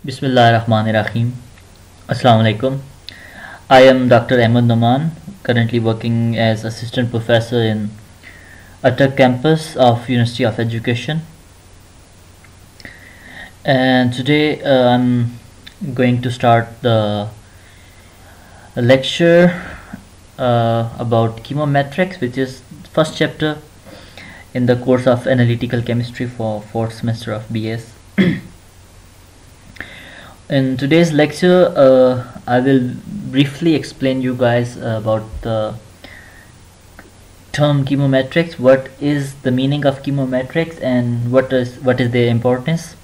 Bismillahirrahmanirrahim. Assalamu alaikum. I am Dr. Ahmed Noman, currently working as assistant professor in Attak campus of University of Education. And today I'm going to start the lecture about chemometrics, which is first chapter in the course of analytical chemistry for fourth semester of BS. In today's lecture, I will briefly explain you guys about the term chemometrics, what is the meaning of chemometrics, and what is their importance.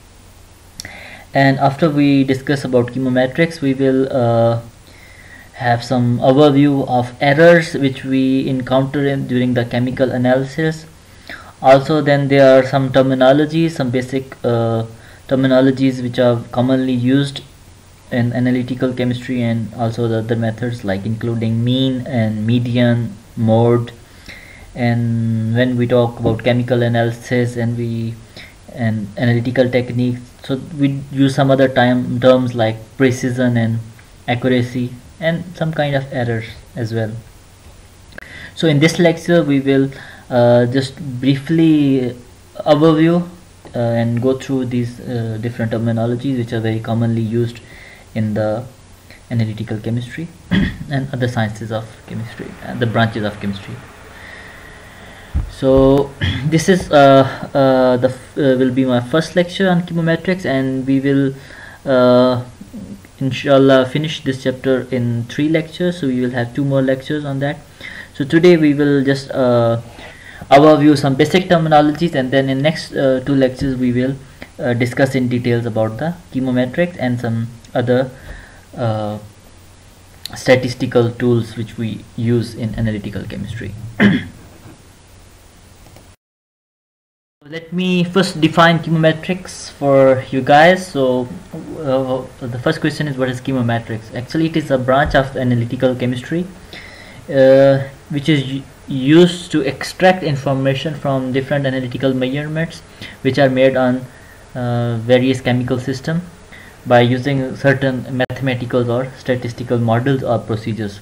And after we discuss about chemometrics, we will have some overview of errors which we encounter during the chemical analysis. Also, then there are some terminologies, some basic terminologies which are commonly used in analytical chemistry, and also the other methods like including mean and median, mode. And when we talk about chemical analysis and analytical techniques, so we use some other terms like precision and accuracy and some kind of errors as well. So in this lecture we will just briefly overview and go through these different terminologies which are very commonly used in the analytical chemistry and other sciences of chemistry and the branches of chemistry. So this is will be my first lecture on chemometrics, and we will inshallah finish this chapter in 3 lectures, so we will have 2 more lectures on that. So today we will just overview some basic terminologies, and then in next 2 lectures we will discuss in details about the chemometrics and some other statistical tools which we use in analytical chemistry. Let me first define chemometrics for you guys. So the first question is, what is chemometrics? Actually, it is a branch of analytical chemistry which is used to extract information from different analytical measurements which are made on various chemical systems by using certain mathematical or statistical models or procedures.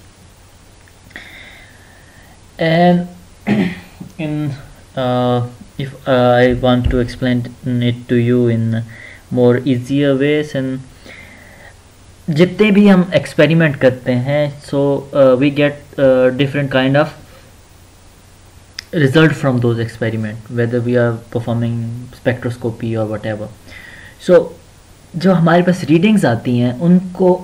And in if I want to explain it to you in more easier ways, and जितने भी हम experiment करते हैं, so we get different kind of result from those experiment, whether we are performing spectroscopy or whatever. So जो हमारे पास readings आती हैं उनको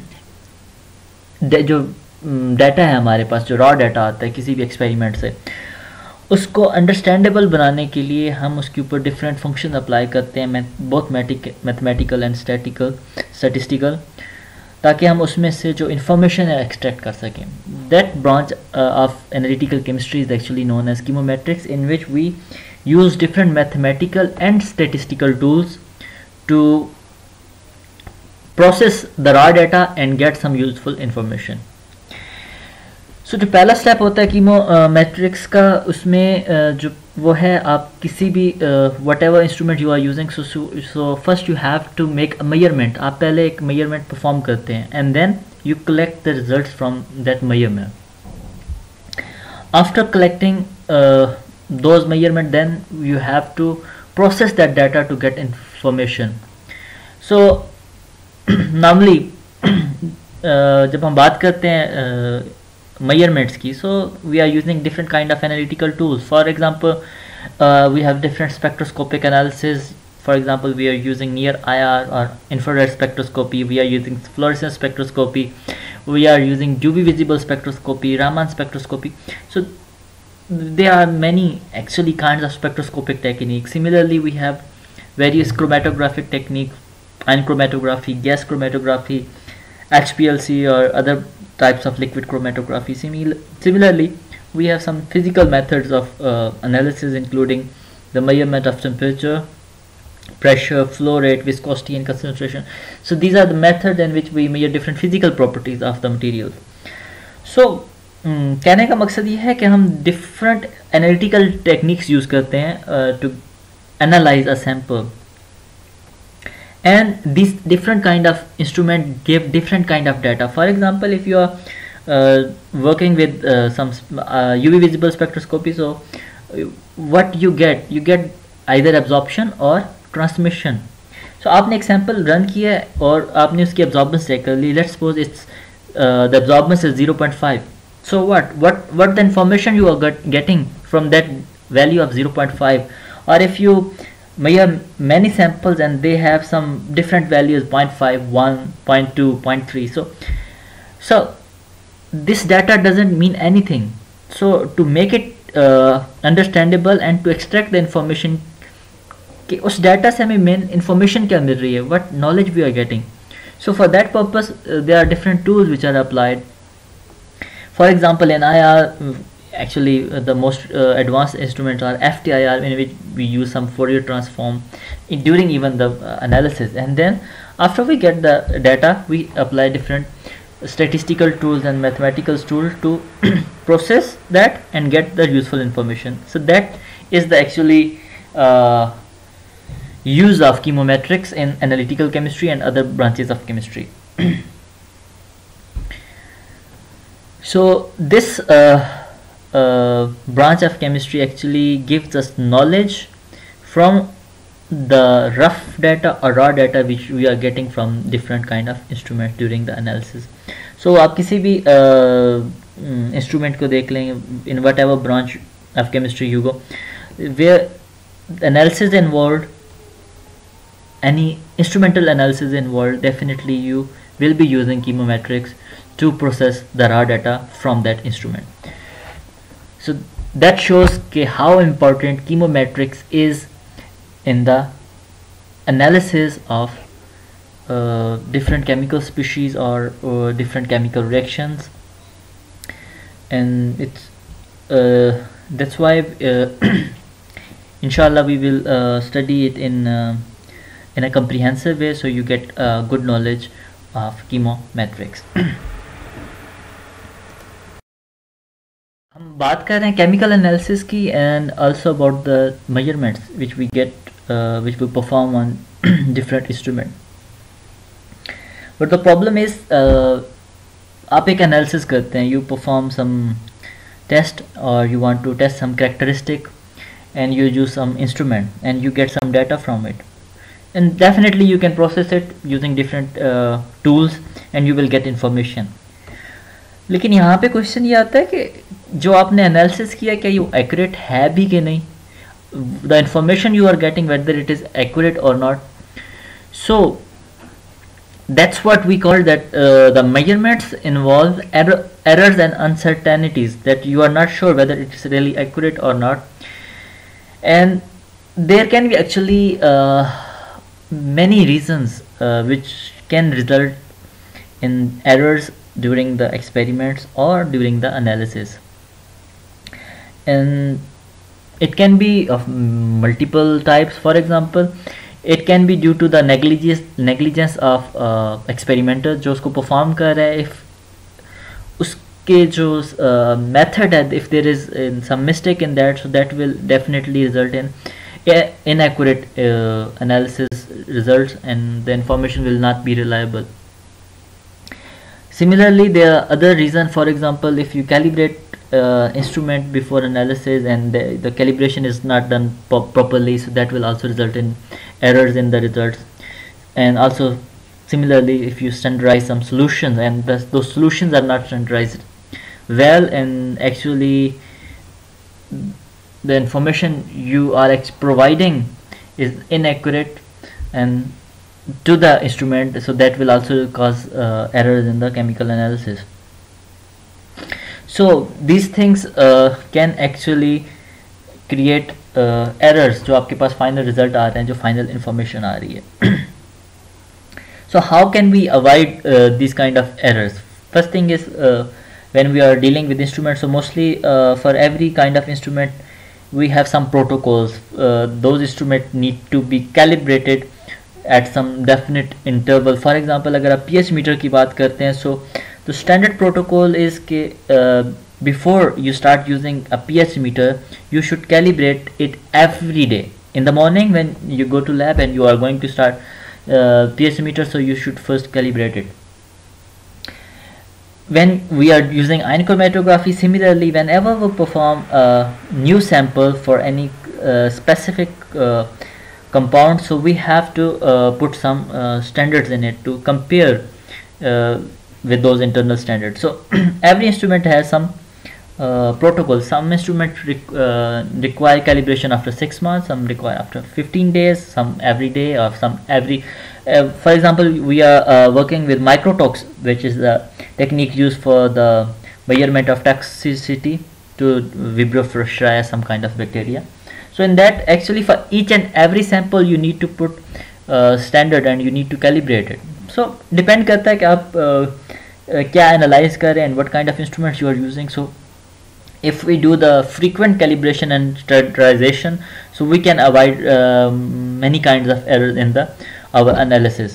जो डाटा है हमारे पास, जो रॉ डाटा आता है किसी भी एक्सपेरिमेंट से, उसको अंडरस्टैंडेबल बनाने के लिए हम उसके ऊपर डिफरेंट फंक्शन अप्लाई करते हैं, बोथ मैथमेटिकल एंड स्टैटिस्टिकल, ताकि हम उसमें से जो इन्फॉर्मेशन है एक्सट्रैक्ट कर सकें. That branch of analytical chemistry is actually known as chemometrics, in which we use different mathematical and statistical tools to process the raw data and get some useful information. So जो पहला step होता है कीमोमेट्रिक्स का, उसमें जो वो है, आप किसी भी whatever instrument you are using, so first you have to make a measurement. आप पहले एक मेजरमेंट परफॉर्म करते हैं and then you collect the results from that measurement. After collecting those measurement, then you have to process that data to get information. So normally जब हम बात करते हैं measurements की, so we are using different kind of analytical tools. For example, we have different spectroscopic analysis. For example, we are using near IR or infrared spectroscopy, we are using fluorescence spectroscopy, we are using UV visible spectroscopy, Raman spectroscopy. So there are many actually kinds of spectroscopic techniques. Similarly, we have various chromatographic techniques, ion chromatography, gas chromatography, HPLC or other types of liquid chromatography. Similarly, we have some physical methods of analysis, including the measurement of temperature, pressure, flow rate, viscosity and concentration. So these are the methods in which we measure different physical properties of the material. So कहने का मकसद ये है कि हम different analytical techniques use करते हैं to analyze a sample. and these different kind of instrument give different kind of data. For example, if you are working with some UV visible spectroscopy, so what you get either absorption or transmission. So आपने एक sample run किया है और आपने उसकी absorbance check कर ली. Let's suppose it's the absorbance is 0.5. So what the information you are getting from that value of 0.5? Or if you measure many samples and they have some different values, 0.5, 1, 0.2, 0.3. So this data doesn't mean anything. So to make it understandable and to extract the information, कि उस data से हमें main information क्या मिल रही है, what knowledge we are getting. So for that purpose there are different tools which are applied. For example, in IR, actually the most advanced instruments are FTIR, in which we use some Fourier transform during even the analysis, and then after we get the data we apply different statistical tools and mathematical tools to process that and get the useful information. So that is the actually use of chemometrics in analytical chemistry and other branches of chemistry. So this branch of chemistry actually gives us knowledge from the rough data or raw data which we are getting from different kind of instrument during the analysis. So आप किसी भी instrument को देख लेंगे, in whatever branch of chemistry you go, where analysis involved, any instrumental analysis involved, definitely you will be using chemometrics to process the raw data from that instrument. So that shows how important chemometrics is in the analysis of different chemical species or different chemical reactions, and it's that's why inshallah we will study it in a comprehensive way, so you get good knowledge of chemometrics. हम बात कर रहे हैं chemical analysis की and also about the measurements which we get which we perform on different instrument. But the problem is आप एक analysis करते हैं, you perform some test or you want to test some characteristic and you use some instrument and you get some data from it, and definitely you can process it using different tools and you will get information. लेकिन यहाँ पे question ये आता है कि जो आपने analysis किया क्या ये एक्यूरेट है भी कि नहीं, the information you are getting whether it is accurate और not. So that's what we call that the measurements involve errors and uncertainties, that you are not sure whether it is really accurate or not, and there can be actually many reasons which can result in errors during the experiments or during the analysis, and it can be of multiple types. For example, it can be due to the negligence of experimenter जो उसको perform कर रहा है, if उसके जो method है, if there is some mistake in that, so that will definitely result in inaccurate analysis results and the information will not be reliable. Similarly, there are other reasons. For example, if you calibrate instrument before analysis and the calibration is not done properly, so that will also result in errors in the results. And also similarly, if you standardize some solutions and those solutions are not standardized well, and actually the information you are providing is inaccurate and to the instrument, so that will also cause errors in the chemical analysis. So these things can actually create errors जो आपके पास final result आ रहे हैं, जो final information आ रही है. So how can we avoid these kind of errors? First thing is when we are dealing with instruments, so mostly for every kind of instrument we have some protocols. Those instruments need to be calibrated at some definite interval. For example, अगर आप pH meter की बात करते हैं, so the standard protocol is कि before you start using a pH meter, you should calibrate it every day. In the morning when you go to lab and you are going to start piezo meter, so you should first calibrate it. When we are using ion chromatography, similarly, whenever we perform a new sample for any specific compound, so we have to put some standards in it to compare with those internal standards. So every instrument has some protocol. Some instruments require calibration after 6 months, some require after 15 days, some every day, or some every for example, we are working with microtox, which is the technique used for the measurement of toxicity to Vibrio fructiri, some kind of bacteria. So in that, actually for each and every sample you need to put standard and you need to calibrate it. So depend करता है कि आप क्या analyze कर रहे हैं and what kind of instruments you are using. So if we do the frequent calibration and standardization, so we can avoid many kinds of errors in the our analysis.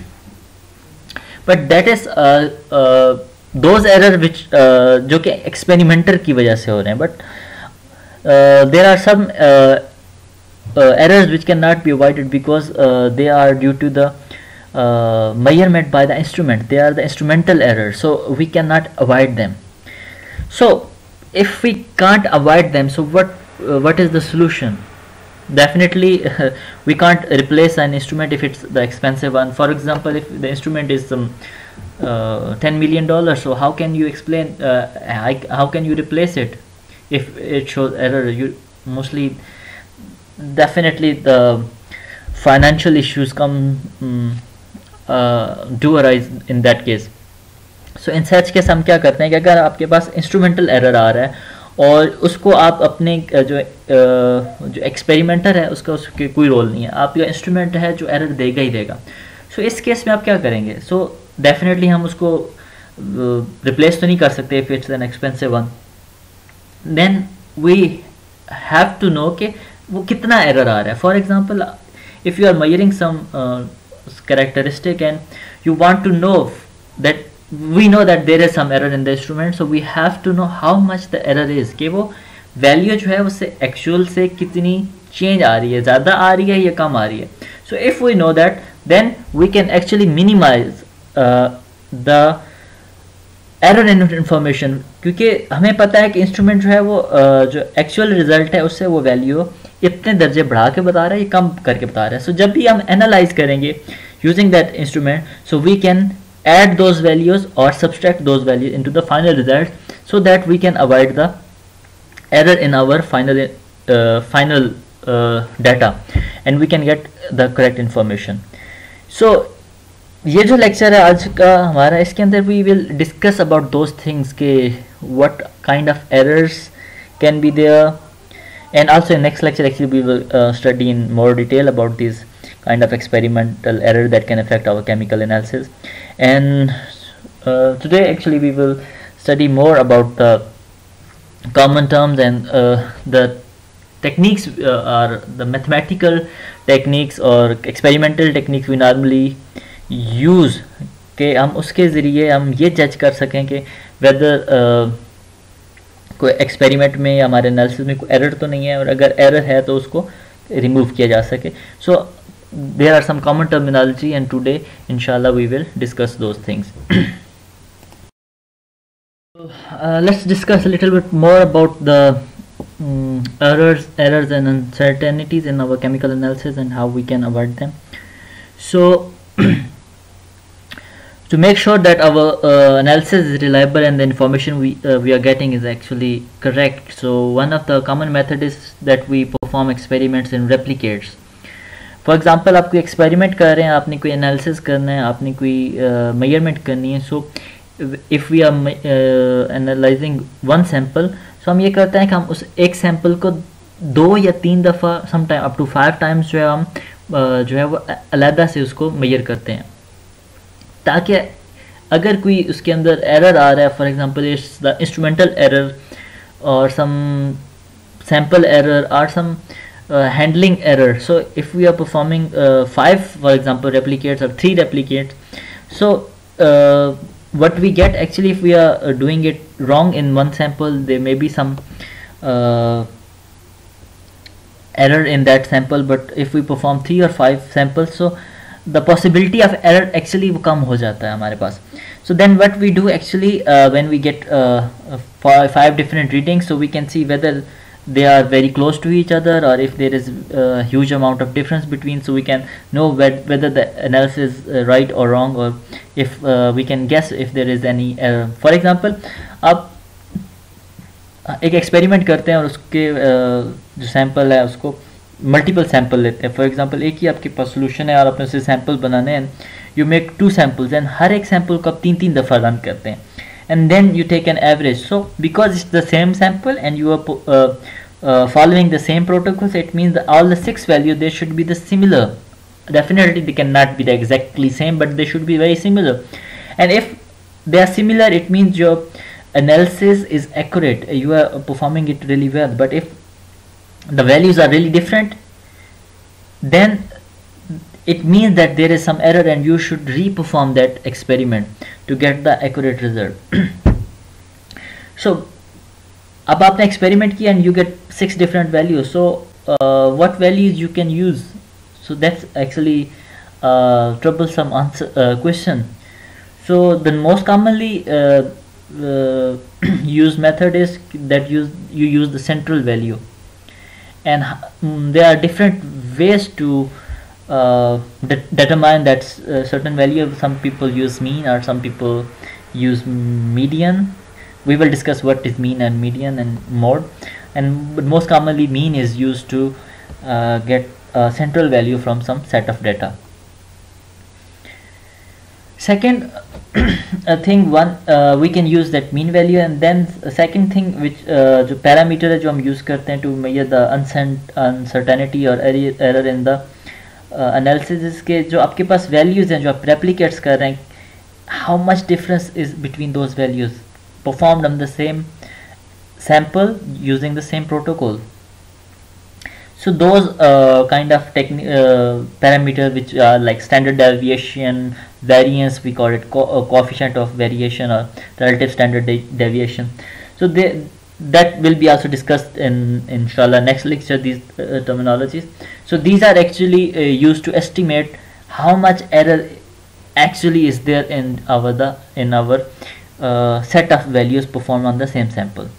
But that is those errors which जो कि experimenter की वजह से हो रहे हैं. But there are some errors which cannot be avoided because they are due to the measurement by the instrument. They are the instrumental errors, so we cannot avoid them. So if we can't avoid them, so what is the solution? Definitely we can't replace an instrument if it's the expensive one. For example, if the instrument is $10 million, so how can you explain how can you replace it if it shows error? You mostly, definitely the financial issues come do arise in that case. So in such case हम क्या करते हैं कि अगर आपके पास instrumental error आ रहा है और उसको आप अपने जो एक्सपेरिमेंटर है उसके कोई रोल नहीं है, आपका इंस्ट्रूमेंट है जो एरर देगा ही देगा. सो इस केस में आप क्या करेंगे? सो डेफिनेटली हम उसको रिप्लेस तो नहीं कर सकते if it's an expensive one. Then we have to know कि वो कितना एरर आ रहा है. For example, if you are measuring some characteristic and you want to know that we know that there is some error in the instrument, so we have to know how much the error is, कि वो value जो है उससे actual से कितनी change आ रही है, ज़्यादा आ रही है या कम आ रही है. So if we know that, then we can actually minimise the error in information, क्योंकि हमें पता है कि इंस्ट्रूमेंट जो है वो जो एक्चुअल रिजल्ट है उससे वो वैल्यू इतने दर्जे बढ़ा के बता रहा है या कम करके बता रहा है. सो जब भी हम एनालाइज करेंगे using that instrument, so we can add those values or subtract those values into the final result, so that we can avoid the error in our final data and we can get the correct information. So ये जो lecture है आज का हमारा, इसके अंदर we will discuss about those things के what kind of errors can be there, and also in next lecture actually we will study in more detail about these kind of experimental error that can affect our chemical analysis. And today actually we will study more about the common terms and the techniques are the mathematical techniques or experimental techniques we normally use, कि हम उसके ज़रिए हम ये जज कर सकें कि whether कोई एक्सपेरिमेंट में या हमारे एनालिसिस में कोई एरर तो नहीं है, और अगर एरर है तो उसको रिमूव किया जा सके. So there are some common terminology and today inshallah we will discuss those things. Let's discuss a little bit more about the errors and uncertainties in our chemical analysis and how we can avoid them. So to make sure that our analysis is reliable and the information we are getting is actually correct, so one of the common method is that we perform experiments in replicates. For example, आप कोई experiment कर रहे हैं, आपने कोई analysis करना है, आपने कोई मेजरमेंट करनी है. So if we are analysing one sample, so हम ये करते हैं कि हम उस एक सैम्पल को 2 या 3 दफ़ा, some time up to 5 times जो है हम जो है वो अलहदा से उसको मेजर करते हैं, ताकि अगर कोई उसके अंदर एरर आ रहा है, for example it's the instrumental error और सम सैम्पल एरर और सम handling error. So if we are performing 5 for example replicates or 3 replicates, so what we get actually, if we are doing it wrong in one sample, there may be some error in that sample, but if we perform 3 or 5 samples, so the possibility of error actually वो कम हो जाता है हमारे पास. So then what we do actually when we get five different readings, so we can see whether they are very close to each other or if there is a huge amount of difference between, so we can know whether the analysis is right or wrong, or if we can guess if there is any error. For example, आप एक experiment करते हैं और उसके जो sample है उसको multiple sample लेते हैं. फॉर एग्जांपल एक ही आपके पास सोल्यूशन है और आपने उसे सैंपल बनाने हैं. यू मेक 2 सैंपल्स एंड हर एक सैंपल को आप 3 दफ़ा रन करते हैं, and then you take an average. So because it's the same sample and you are following the same protocols, it means that all the 6 values, they should be the similar. Definitely they cannot be the exactly same, but they should be very similar. And if they are similar, it means your analysis is accurate, you are performing it really well. But if the values are really different, then it means that there is some error and you should re-perform that experiment to get the accurate result. So अब आपने experiment किया and you get 6 different values. So what values you can use? So that's actually troublesome question. So the most commonly used method is that you use the central value, and there are different ways to determine that certain value. Some people use mean or some people use median. We will discuss what is mean and median and mode, but most commonly mean is used to get a central value from some set of data. Second thing, we can use that mean value, and then second thing which जो parameter है जो हम use करते हैं to measure the uncertainty or error in the analysis, इसके जो आपके पास values हैं जो आप replicates कर रहे हैं, how much difference is between those values performed on the same sample using the same protocol. So those kind of parameters which are like standard deviation, variance, we call it coefficient of variation or relative standard deviation. So that will be also discussed in inshallah next lecture, these terminologies. So these are actually used to estimate how much error actually is there in our set of values performed on the same sample.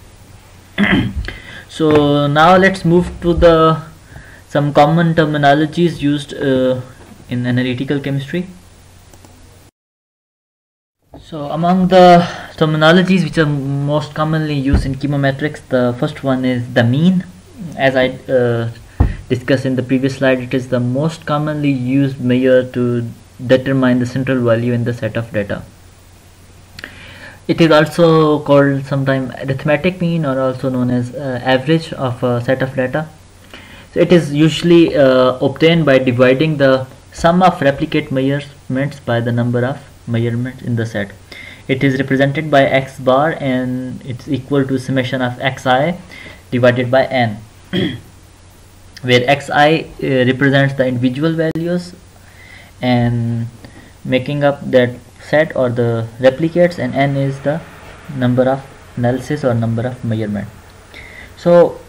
So now let's move to some common terminologies used in analytical chemistry. So among the terminologies which are most commonly used in chemometrics, the first one is the mean. As I discussed in the previous slide, it is the most commonly used measure to determine the central value in the set of data. It is also called sometimes arithmetic mean, or also known as average of a set of data. So it is usually obtained by dividing the sum of replicate measurements by the number of measurements in the set. It is represented by x bar, and it's equal to summation of xi divided by n, where xi represents the individual values and making up that set or the replicates, and n is the number of analysis or number of measurement. So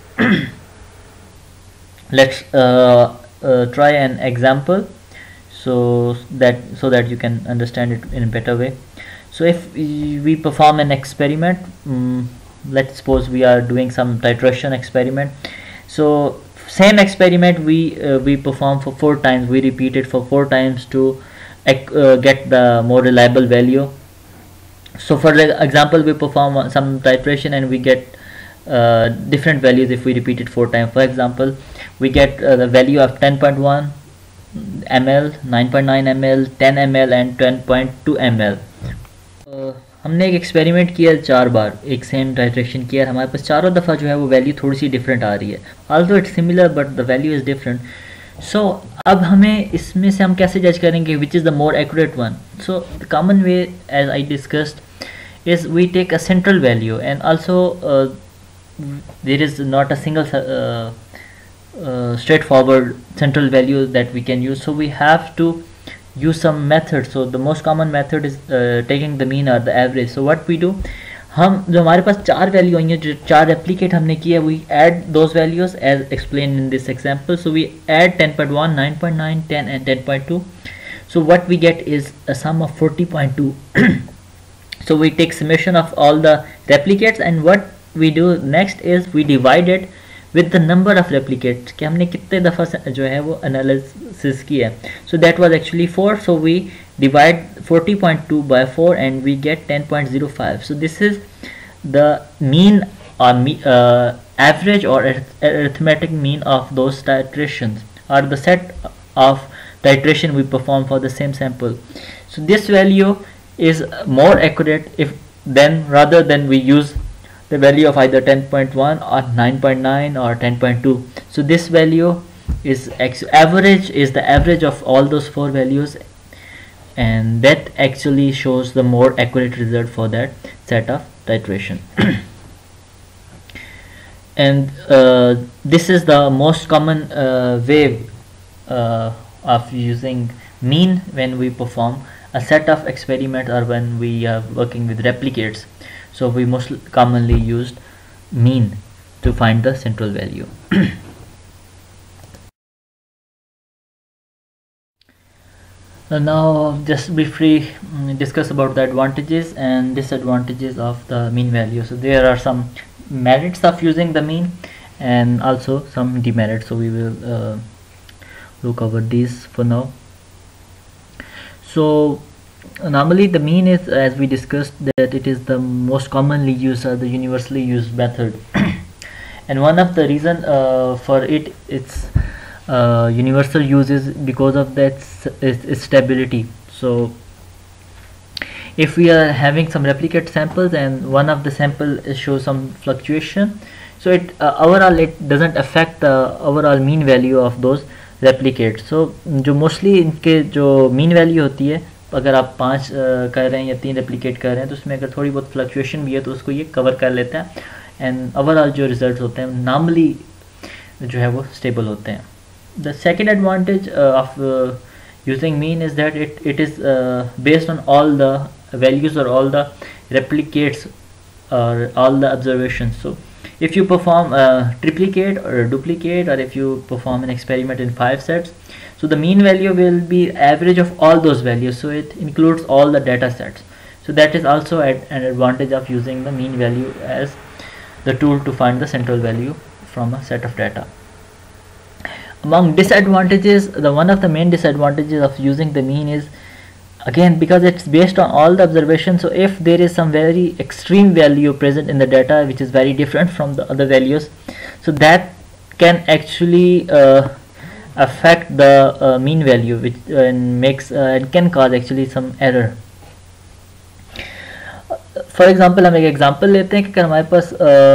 let's try an example so that you can understand it in a better way. So if we perform an experiment, let's suppose we are doing some titration experiment. So same experiment we perform for 4 times, we repeat it for 4 times to get the more reliable value. So for example, we perform some titration and we get different values if we repeat it 4 times. For example, we get the value of 10.1 ml, 9.9 ml, 10 ml and 10.2 ml. हमने एक experiment किया 4 बार, एक same titration किया, हमारे पास चारों दफ़ा जो है वो वैल्यू थोड़ी सी डिफरेंट आ रही है. Although it's similar but the value is different. So अब हमें इसमें से हम कैसे जज करेंगे which is the more accurate one? So the common way as I discussed is we take a central value, and also there is not a single straightforward central value that we can use. So we have to use some method. So the most common method is taking the mean or the average. So what we do, हम जो हमारे पास 4 value आई हैं, जो 4 replicate हमने किया, we add those values as explain in this example. So we add 10.1, 9.9, 10 and 10.2. So what we get is a sum of 40.2. So we take summation of all the replicates, and what we do next is we divide it with the number of replicates कि हमने कितने दफ़ा जो है वो analysis किया है. So that was actually 4. So we divide 40.2 by 4 and we get 10.05. So this is the mean or average or arithmetic mean of those titrations, or the set of titration we perform for the same sample. So this value is more accurate if then rather than we use the value of either 10.1 or 9.9 or 10.2. So this value is average, is the average of all those 4 values, and that actually shows the more accurate result for that set of titration. And this is the most common way of using mean when we perform a set of experiments or when we are working with replicates. So we most commonly used mean to find the central value. Now just briefly discuss about the advantages and disadvantages of the mean value. So there are some merits of using the mean and also some demerits. So we will look over these for now. So normally the mean is, as we discussed, that it is the most commonly used or the universally used method. And one of the reason for its universal use is because of that its stability. So if we are having some replicate samples and one of the sample shows some fluctuation, so it overall it doesn't affect the overall mean value of those replicate. So जो mostly इनके जो mean value होती है, अगर आप 5 कर रहे हैं या 3 रेप्लिकेट कर रहे हैं तो उसमें अगर थोड़ी बहुत फ्लक्चुएशन भी है तो उसको ये कवर कर लेता है, एंड ओवरऑल जो रिजल्ट्स होते हैं नॉर्मली जो है वो स्टेबल होते हैं. The second advantage of using mean is that it is based on all the values और ऑल द रेप्लिकेट्स और all the observation. So if you perform a triplicate or a duplicate, or if you perform an experiment in 5 sets, so the mean value will be average of all those values, so it includes all the data sets. So that is also an advantage of using the mean value as the tool to find the central value from a set of data. Among disadvantages, one of the main disadvantages of using the mean is, again, because it's based on all the observations. So if there is some very extreme value present in the data which is very different from the other values, so that can actually affect the mean value, which makes it can cause actually some error. For example, हम एक example लेते हैं कि अगर हमारे पास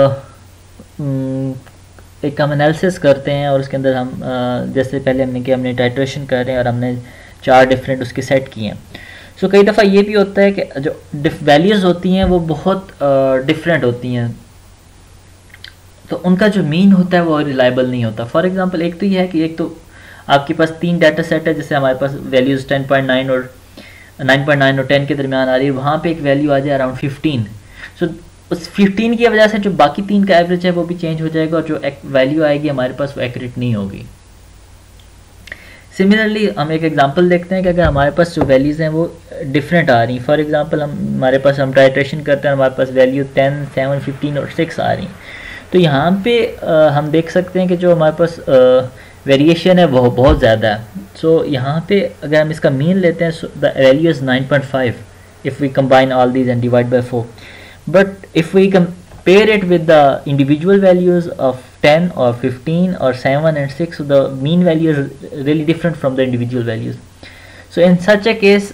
एक हम analysis करते हैं और उसके अंदर हम जैसे पहले हमने किया, हमने टाइट्रेशन कर रहे हैं और हमने 4 डिफरेंट उसके सेट किए हैं. सो कई दफ़ा ये भी होता है कि जो वैल्यूज़ होती हैं वो बहुत डिफरेंट होती हैं, तो उनका जो मीन होता है वो रिलायबल नहीं होता. फॉर एग्जांपल एक तो ये है कि एक तो आपके पास 3 डाटा सेट है, जैसे हमारे पास वैल्यूज़ 10.9 और 9.9 और 10 के दरमियान आ रही है, वहाँ पे एक वैल्यू आ जाए अराउंड 15. सो उस 15 की वजह से जो बाकी 3 का एवरेज है वो भी चेंज हो जाएगा और जो वैल्यू आएगी हमारे पास वो एक्यूरेट नहीं होगी. सिमिलरली हम एक एग्जांपल देखते हैं कि अगर हमारे पास जो वैल्यूज़ हैं वो डिफरेंट आ रही. फॉर एग्जांपल हमारे पास हम टाइट्रेशन करते हैं, हमारे पास वैल्यू 10, 7, 15 और 6 आ रही. तो यहाँ पे हम देख सकते हैं कि जो हमारे पास वेरिएशन है वो बहुत ज़्यादा है. सो यहाँ पे अगर हम इसका मीन लेते हैं, the value is 9.5 if we combine all these and divide by 4. But if we compare it with the individual values of 10 or 15 or 7 and 6, so the mean value is really different from the individual values. So in such a case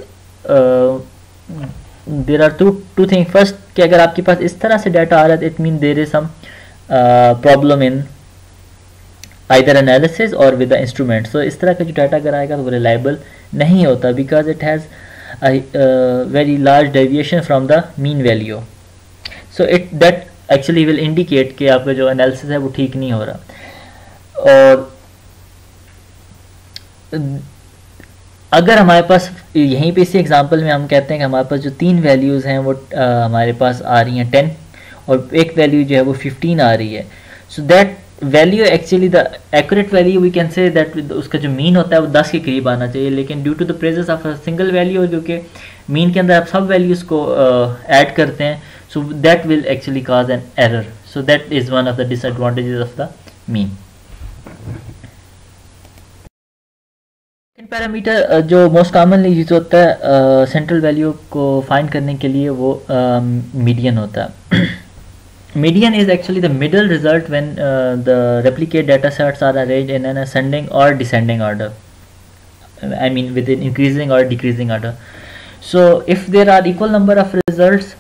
there are two things. First, कि अगर आपके पास इस तरह से data आ रहा है, it means there is some problem in either analysis or with the instrument. So इस तरह का जो डाटा अगर आएगा तो वो reliable नहीं होता, because it has a very large deviation from the mean value. So that actually will indicate कि आपका जो एनालिसिस है वो ठीक नहीं हो रहा. और अगर हमारे पास यहीं पे इसी एग्जांपल में हम कहते हैं कि हमारे पास जो 3 वैल्यूज़ हैं वो हमारे पास आ रही हैं 10 और एक वैल्यू जो है वो 15 आ रही है. So that value actually the accurate value we can say that उसका जो मीन होता है वो 10 के करीब आना चाहिए, लेकिन due to the presence of a single value, क्योंकि मीन के अंदर आप सब वैल्यूज़ को ऐड करते हैं, so that will actually cause an error. So that is one of the disadvantages of the mean. Parameter जो मोस्ट कॉमनली यूज होता है सेंट्रल वैल्यू को फाइंड करने के लिए वो मीडियन होता है. Median is actually the middle result when the replicate data sets are arranged in an ascending or descending order. I mean with an increasing or decreasing order. So if there are equal number of results,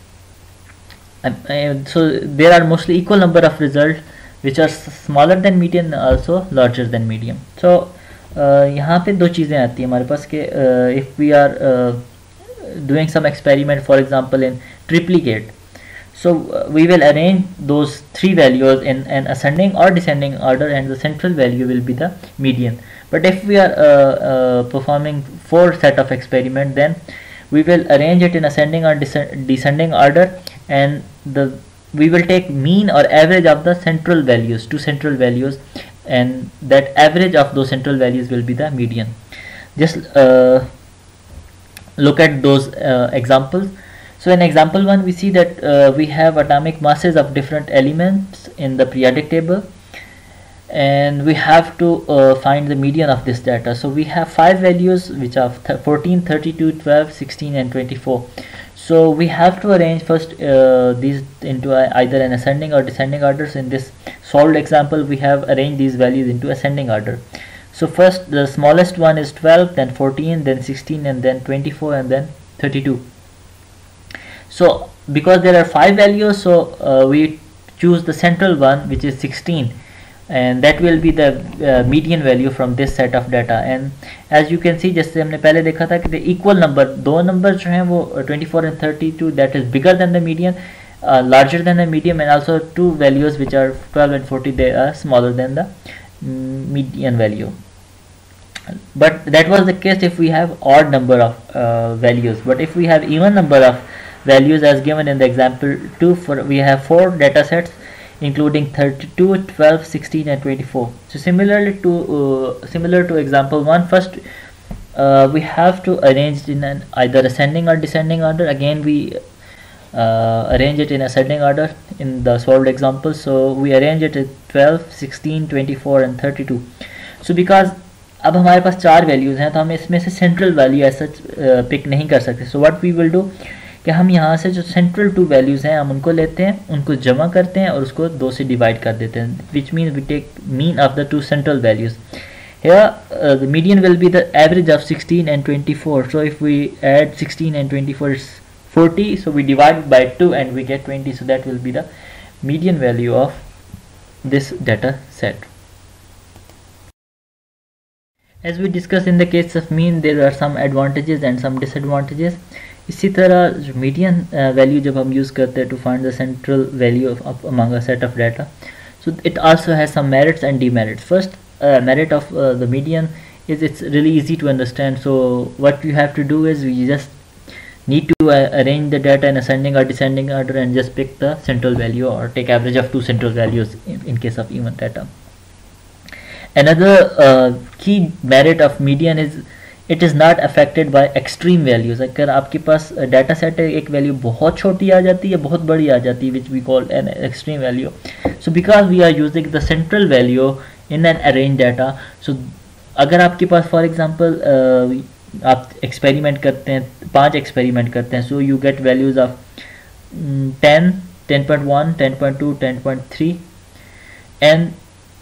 so there are mostly equal number of results which are smaller than median, also larger than median. So यहाँ पे दो चीज़ें आती हैं हमारे पास कि if we are doing some experiment, for example in triplicate, so we will arrange those 3 values in an ascending or descending order and the central value will be the median. But if we are performing 4 set of experiment, then we will arrange it in ascending or descending order, and we will take mean or average of the central values, 2 central values, and that average of those central values will be the median. Just look at those examples. So in example 1 we see that we have atomic masses of different elements in the periodic table, and we have to find the median of this data. So we have 5 values which are 14, 32, 12, 16 and 24. So we have to arrange first these into either an ascending or descending order. So in this solved example we have arranged these values into ascending order. So first the smallest one is 12, then 14, then 16 and then 24 and then 32. So because there are 5 values, so we choose the central one which is 16, and that will be the median value from this set of data. And as you can see, जैसे हमने पहले देखा था कि the equal number, दो numbers जो हैं वो 24 and 32, that is bigger than the median, larger than the median, and also 2 values which are 12 and 40, they are smaller than the median value. But that was the case if we have odd number of values. But if we have even number of values as given in the example 2, we have 4 data sets including 32, 12, 16 and 24. So similar to example 1, first we have to arrange in an either ascending or descending order. Again we arrange it in ascending order in the solved example. So we arrange it at 12, 16, 24 and 32. So because अब हमारे पास 4 values हैं तो हम इसमें से central value ऐसा pick नहीं कर सकते. So what we will do कि हम यहाँ से जो सेंट्रल 2 वैल्यूज़ हैं हम उनको लेते हैं, उनको जमा करते हैं और उसको 2 से डिवाइड कर देते हैं, which mean we take mean of the 2 central values. Here the median will be the average of 16 and 24. So if we add 16 and 24 is 40, so we divide by 2 and we get 20. So that will be the median value of this data set. As we discussed in the case of mean, there are some advantages and some disadvantages. इसी तरह जो median value जब हम use करते हैं to find the central value of among a set of data, so it also has some merits and demerits. First merit of the median is it's really easy to understand. So what you have to do is we just need to arrange the data in ascending or descending order and just pick the central value or take average of 2 central values in case of even data. Another key merit of median is it is not affected by extreme values. अगर आपके पास data set है, एक value बहुत छोटी आ जाती है, बहुत बड़ी आ जाती है, which we call an extreme value. So because we are using the central value in an arranged data, so अगर आपके पास फॉर एग्जांपल आप एक्सपेरिमेंट करते हैं, 5 एक्सपेरिमेंट करते हैं, so you get values of 10, 10.1, 10.2, 10.3 and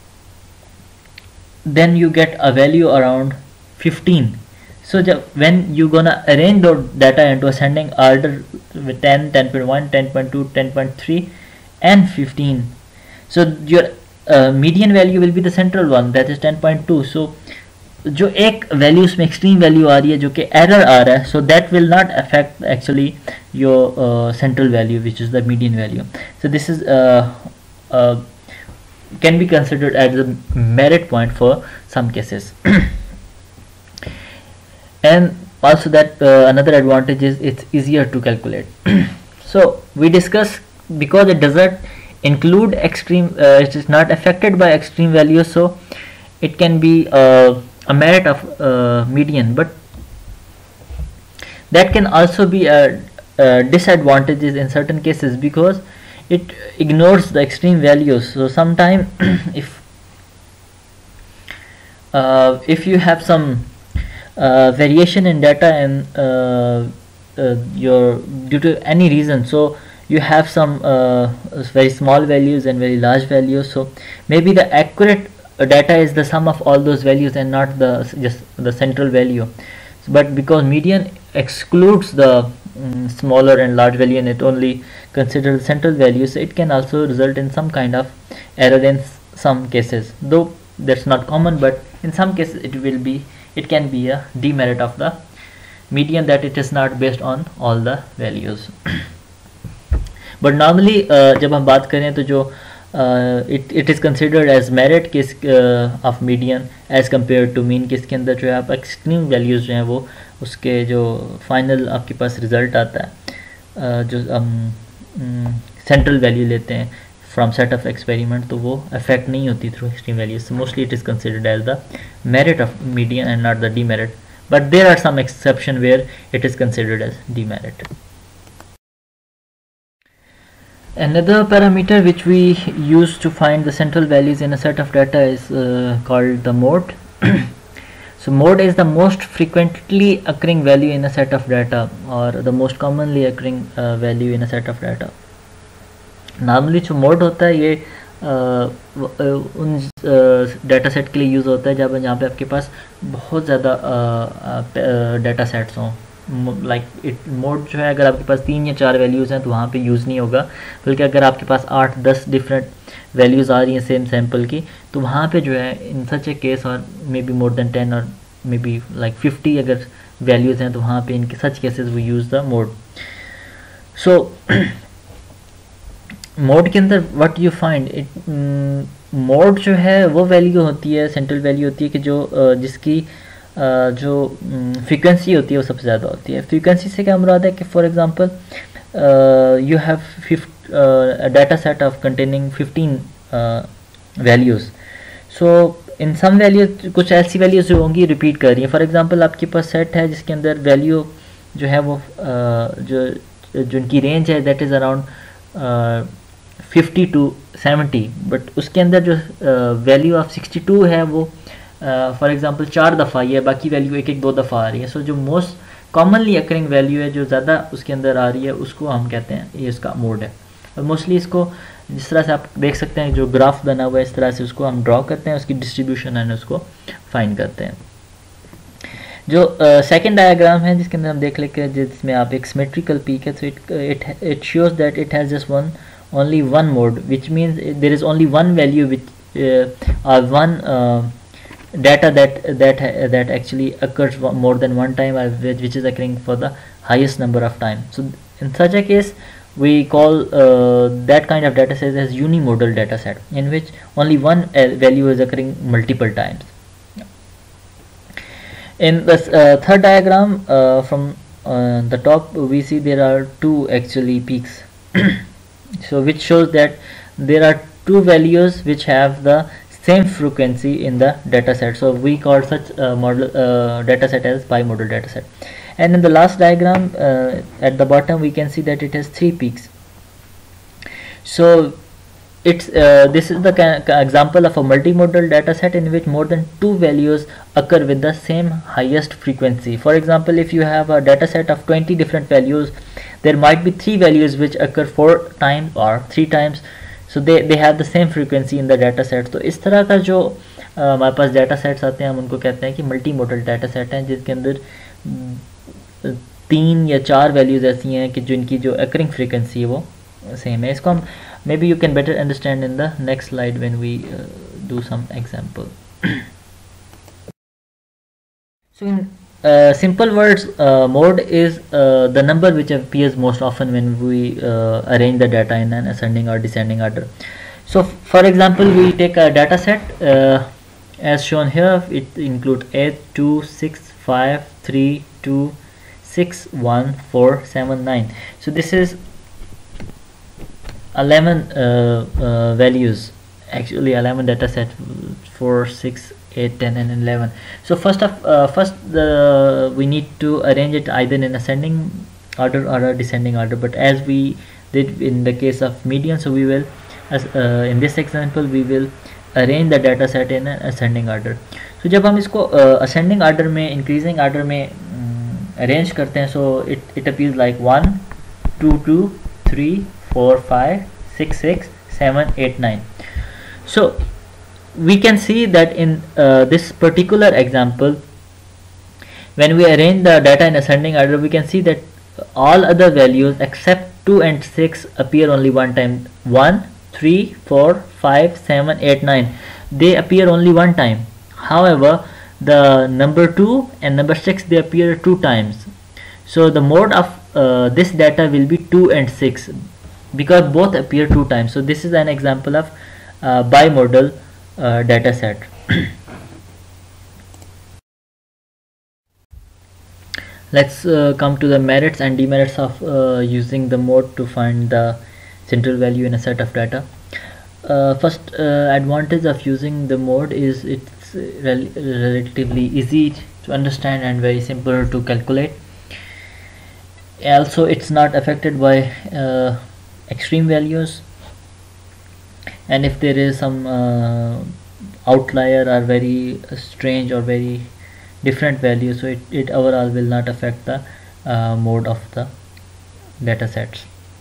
then you get a value around 15. So when you gonna arrange the data into ascending order with 10, 10.1, 10.2, 10.3 and 15, so your median value will be the central one, that is 10.2. so जो एक value उसमें extreme value आ रही है जो कि error आ रहा है, so that will not affect actually your central value which is the median value. So this is can be considered as a merit point for some cases. And Also that another advantage is it's easier to calculate. So we discuss, because it doesn't include extreme, it is not affected by extreme values, so it can be a merit of median, but that can also be a disadvantages in certain cases, because it ignores the extreme values. So sometime if you have some variation in data and your due to any reason, so you have some very small values and very large values, so maybe the accurate data is the sum of all those values and not the just the central value. So, but because median excludes the smaller and large value and it only considers central values, it can also result in some kind of error in some cases, though that's not common, but in some cases it can be a demerit of the median, that it is not based on all the values. But normally जब हम बात करें तो जो it is considered as merit किस of median as compared to mean, किसके अंदर जो है आप एक्सट्रीम वैल्यूज जो हैं वो उसके जो फाइनल आपके पास रिजल्ट आता है जो सेंट्रल वैल्यू लेते हैं from set of experiment, तो वो affect नहीं होती through extreme values. So mostly it is considered as the merit of median and not the demerit, but there are some exception where it is considered as demerit. Another parameter which we use to find the central values in a set of data is called the mode. So mode is the most frequently occurring value in a set of data, or the most commonly occurring value in a set of data. Normally जो mode होता है ये उन data set के लिए use होता है जहाँ पे आपके पास बहुत ज़्यादा डाटा सेट्स हों. लाइक इट मोड जो है, अगर आपके पास 3 या 4 वैल्यूज़ हैं तो वहाँ पे यूज़ नहीं होगा, बल्कि अगर आपके पास 8-10 डिफरेंट वैल्यूज़ आ रही हैं सेम सैम्पल की, तो वहाँ पे जो है इन सच ए केस, और मे बी मोर देन 10 और मे बी लाइक 50 अगर वैल्यूज़ हैं, तो वहाँ पे इनके सच केसेस वो use the mode. So mode के अंदर what you find it, mode जो है वो वैल्यू होती है, सेंट्रल वैल्यू होती है कि जो जिसकी जो फ्रीक्वेंसी होती है वो सबसे ज़्यादा होती है. फ्रीक्वेंसी से क्या मुराद है कि for example you have data set of containing 15 values. So in some values, कुछ ऐसी वैल्यूज जो होंगी रिपीट कर रही है. फॉर एग्जांपल आपके पास सेट है जिसके अंदर वैल्यू जो है वो जो उनकी रेंज है that is around 50 to 70, but उसके अंदर जो वैल्यू ऑफ 62 है वो फॉर एग्जांपल 4 दफ़ा आई है, बाकी वैल्यू 1-2 दफ़ा आ रही है. सो जो मोस्ट कॉमनली अकरिंग वैल्यू है जो ज़्यादा उसके अंदर आ रही है उसको हम कहते हैं ये इसका मोड है. और मोस्टली इसको जिस तरह से आप देख सकते हैं जो ग्राफ बना हुआ है इस तरह से उसको हम ड्रॉ करते हैं, उसकी डिस्ट्रीब्यूशन है उसको फाइंड करते हैं. जो सेकंड डायग्राम है जिसके अंदर हम देख लेंगे जिसमें आप एक सिमेट्रिकल पीक है, तो it shows that it has just only one mode, which means there is only one value which one data that actually occurs more than one time, which is occurring for the highest number of time. So in such a case we call that kind of data set as unimodal data set, in which only one value is occurring multiple times. In the third diagram from the top we see there are two actually peaks. So which shows that there are two values which have the same frequency in the data set. So we call such model data set as bimodal data set. And in the last diagram at the bottom we can see that it has 3 peaks. So it's this is the example of a multimodal data set in which more than 2 values occur with the same highest frequency. For example, if you have a data set of 20 different values, there might be 3 values which occur 4 times or 3 times, so they have the same frequency in the data set. तो इस तरह का जो हमारे पास data sets आते हैं हम उनको कहते हैं कि मल्टी मॉडल डाटा सेट हैं जिसके अंदर 3 या 4 वैल्यूज ऐसी हैं कि जिनकी जो अकरिंग फ्रीक्वेंसी है वो सेम है. इसको हम may be you can better understand in the next slide when we do some example. So in simple words, mode is the number which appears most often when we arrange the data in an ascending or descending order. So for example, we take a data set as shown here. It includes 8, 2, 6, 5, 3, 261,479. So this is 11 values, actually 11 data set, 4, 6, 8, 10 and 11. So first we need to arrange it either in ascending order or a descending order, but as we did in the case of median, so we will in this example we will arrange the data set in an ascending order. So जब हम इसको ascending order में increasing order में arrange करते हैं, so it appears like 1 2 2 3 4 5 6 6 7 8 9. So we can see that in this particular example, when we arrange the data in ascending order, we can see that all other values except 2 and 6 appear only one time. 1 3 4 5 7 8 9, they appear only one time. However, the number 2 and number 6, they appear 2 times. So the mode of this data will be 2 and 6 because both appear 2 times. So this is an example of bimodal data set. Let's come to the merits and demerits of using the mode to find the central value in a set of data. First advantage of using the mode is it's relatively easy to understand and very simple to calculate. Also, it's not affected by extreme values, and if there is some outlier or very strange or very different value, so it overall will not affect the mode of the data sets.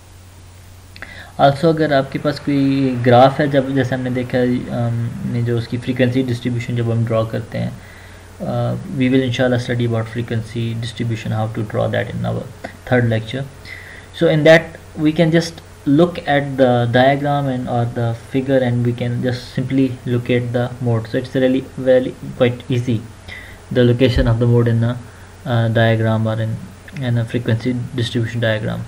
Also, अगर आपके पास कोई graph है, जब जैसे हमने देखा हमने जो उसकी फ्रीक्वेंसी डिस्ट्रीब्यूशन जब हम ड्रॉ करते हैं, we will inshallah study about frequency distribution, how to draw that in our third lecture. So in that we can just look at the diagram and or the figure, and we can just simply locate the mode. So it's really very quite easy, the location of the mode in a diagram or in a frequency distribution diagram.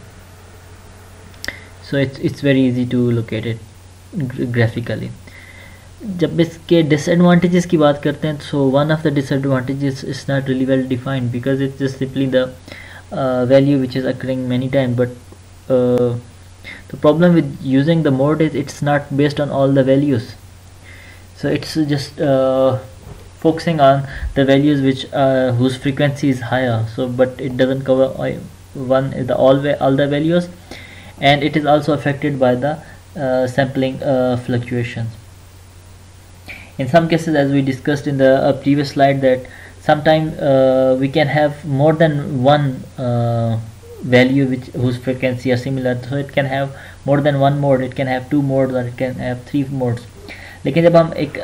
So it's very easy to locate it graphically. जब इसके disadvantages की बात करते हैं, so one of the disadvantages is not really well defined because it's just simply the value which is occurring many times. But the problem with using the mode is it's not based on all the values. So it's just focusing on the values which whose frequency is higher. So but it doesn't cover all the values, and it is also affected by the sampling fluctuations. In some cases, as we discussed in the previous slide, that sometimes we can have more than one value whose frequency are similar. So it can have more than one mode, it can have 2 modes, or it can have 3 modes. लेकिन जब हम एक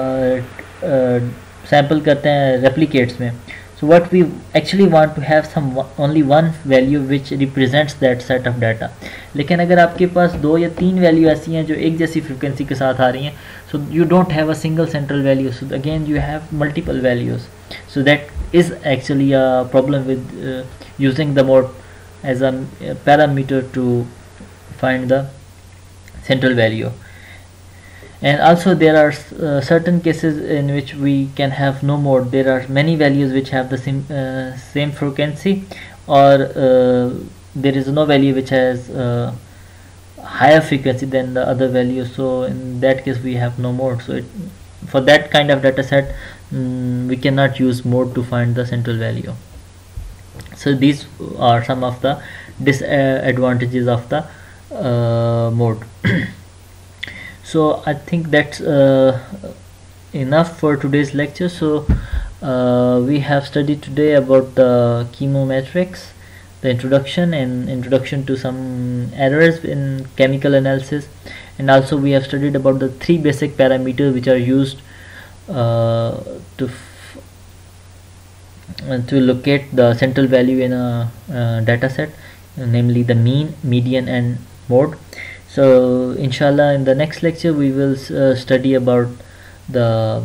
sample करते हैं replicates में, so what we actually want to have only one value which represents that set of data. लेकिन अगर आपके पास 2 या 3 वैल्यू ऐसी हैं जो एक जैसी फ्रीक्वेंसी के साथ आ रही हैं, so you don't have a single central value, so again you have multiple values. So that is actually a problem with using the mode as a parameter to find the central value. And also there are certain cases in which we can have no mode. There are many values which have the same frequency, or there is no value which has higher frequency than the other value. So in that case we have no mode. So for that kind of data set we cannot use mode to find the central value. So these are some of the disadvantages of the mode. So I think that's enough for today's lecture. So we have studied today about the chemometrics, the introduction and introduction to some errors in chemical analysis, and also we have studied about the 3 basic parameters which are used to locate the central value in a data set, namely the mean, median and mode. So inshallah in the next lecture we will study about the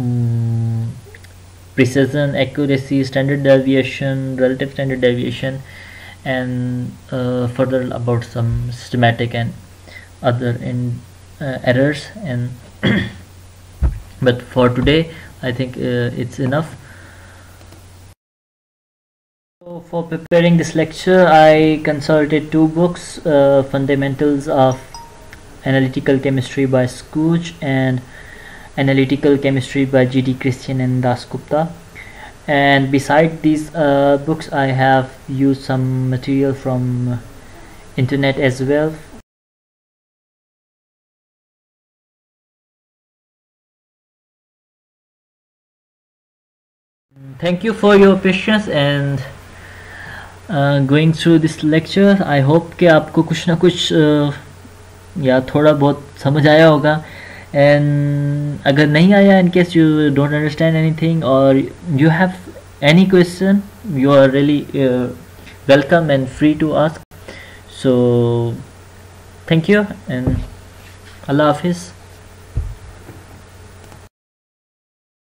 precision, accuracy, standard deviation, relative standard deviation, and further about some systematic and other errors. And but for today I think it's enough. So for preparing this lecture, I consulted two books, Fundamentals of Analytical Chemistry by Scooge and Analytical Chemistry by G.D. Christian and Dasgupta. And beside these books, I have used some material from internet as well. Thank you for your patience and going through this lecture. I hope कि आपको कुछ ना कुछ या थोड़ा बहुत समझ आया होगा. And अगर नहीं आया, in case you don't understand anything or you have any question, you are really welcome and free to ask. So thank you and Allah Hafiz.